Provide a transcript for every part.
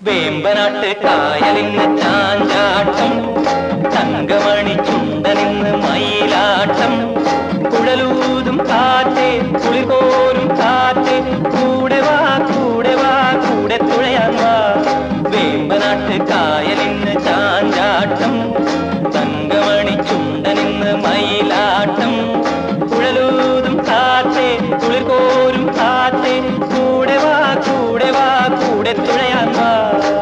വേമ്പനാട്ട് കായലിന് ചാഞ്ചാട്ടം, തങ്കമണി ചുണ്ടനിന്ന് മയിലാട്ടം. കുഴലൂതും കാറ്റേ കുളിർകോരും കാറ്റേ, കൂടെ വാ കൂടെ വാ കൂടെ തുഴയാൻ വാ. വേമ്പനാട്ട് കായലിന് ചാഞ്ചാട്ടം, തങ്കമണി ചുണ്ടനിന്ന് മയിലാട്ടം. കുഴലൂതും കാറ്റേ കുളിർകോരും കാറ്റേ, കൂടെ വാ കൂടെ വാ കൂടെ തുഴയാൻ വാ.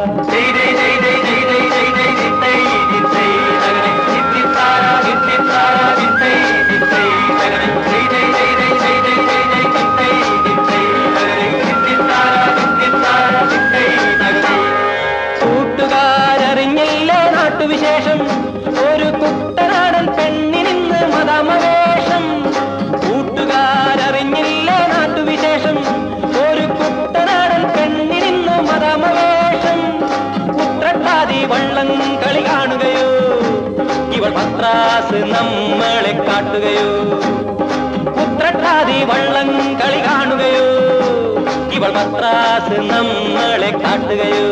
കൂട്ടുകാരറിഞ്ഞില്ലേ നാട്ടുവിശേഷം, ഒരു കുട്ടനാടൻ പെണ്ണിനിന്ന് മദാമവേഷം. കൂട്ടുകാരറിഞ്ഞില്ലേ നാട്ടുവിശേഷം, ഒരു കുട്ടനാടൻ പെണ്ണിനിന്ന് മദാമവേഷം. കുട്ടട്ടാതി വള്ളം കളി കാണുകയോ, ഇവൾ പത്രാസ് നമ്മളെ കാട്ടുകയോ. കുട്ടട്ടാതി വള്ളം കളി കാണുകയോ, ഇവൾ പത്രാസ് നമ്മളെ കാട്ടുകയോ.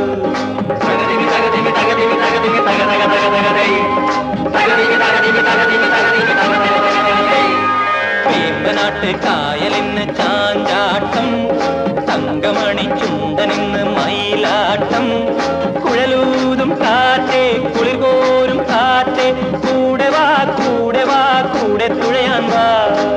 വേമ്പനാട്ട് കായലിന് ചാഞ്ചാട്ടം, തങ്കമണി ചുണ്ടനിന്ന് മയിലാട്ടം. കുഴലൂതും കാറ്റേ കുളിർകോരും കാറ്റേ, കൂടെ വാ കൂടെ വാ കൂടെ തുഴയാൻ വാ.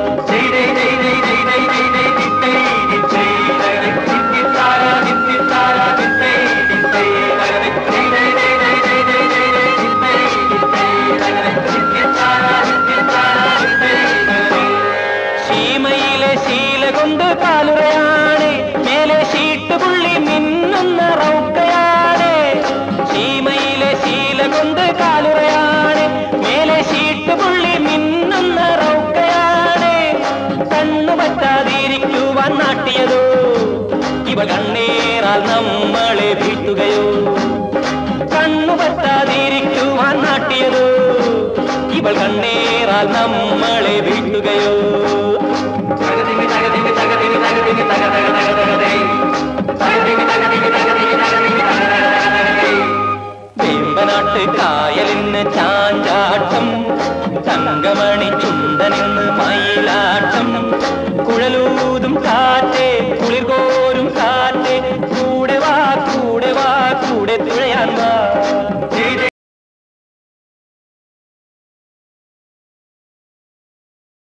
ശീമയിലെ ശീല കൊണ്ട് കാലുറയാണ്, മേലെ ഷീട്ടുപുള്ളി മിന്നുന്ന റൗക്കയാണ്. ശീമയിലെ ശീല കൊണ്ട് കാലുറയാണ്, മേലെ ഷീട്ടുപുള്ളി മിന്നുന്ന റൗക്കയാണ്. കണ്ണു പറ്റാതിരിക്കുവാൻ നാട്ടിയതോ, ഇവ കണ്ണേറാൽ നമ്മളെ വീഴ്ത്തുകയോ. കണ്ണു പറ്റാതിരിക്കുവാൻ നാട്ടിയതോ, ഇവൾ കണ്ണേറാൽ നമ്മളെ വീഴ്ത്തുകയോ. വേമ്പനാട്ട് കായലിന് ചാഞ്ചാട്ടം, തങ്കമണി